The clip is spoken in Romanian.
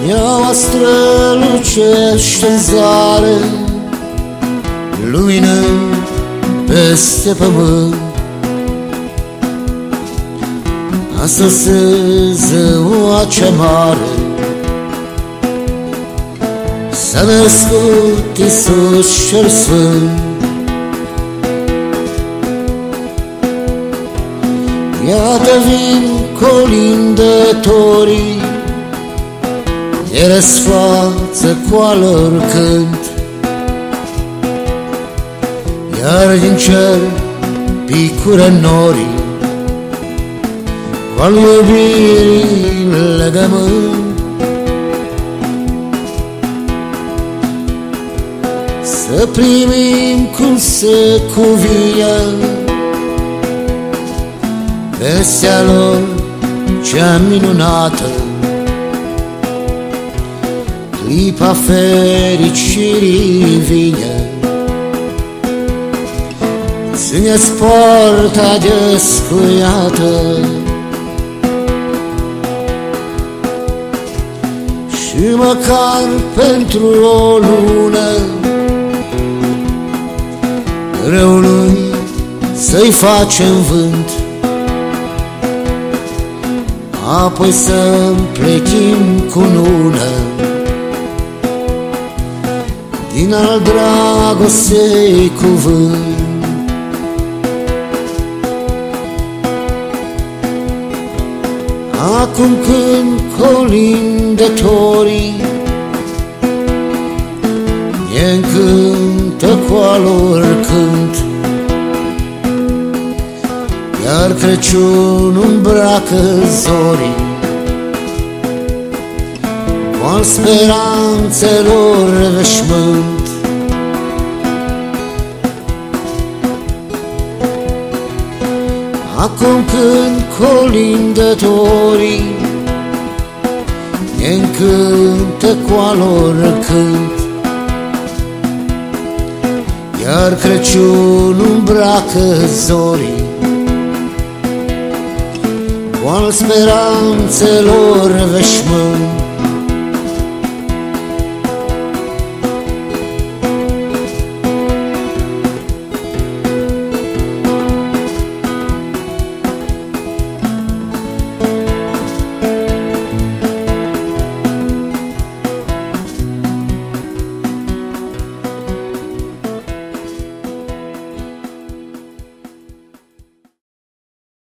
Ea strălucește în zare, luminând peste pământ. A sosit ziua cea mare, s-a născut Iisus cel Sfânt. Iată vin colindătorii, de răsfață cu al lor cânt, iar din cer picură norii cu al iubirii legământ. Să primim cum se cuvine vestea lor cea minunată, clipa fericirii vine, ține-ți poarta descuiată și măcar pentru o lună răului să-i facem vânt, apoi să împletim cu nună din al dragostei cuvânt. Acum când colindătorii ne încântă cu al lor cânt, iar Crăciunul îmbracă zorii cu al speranțelor veșmânt. Acum când colindătorii ne încântă cu al lor cânt, iar Crăciunul îmbracă zorii cu al speranțelor veșmânt.